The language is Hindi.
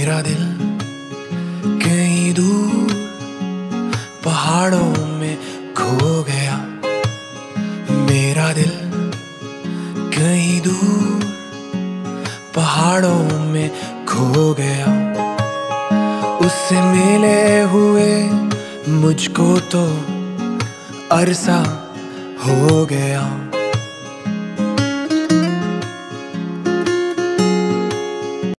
मेरा दिल कहीं दूर पहाड़ों में खो गया। मेरा दिल कहीं दूर पहाड़ों में खो गया। उससे मिले हुए मुझको तो अरसा हो गया।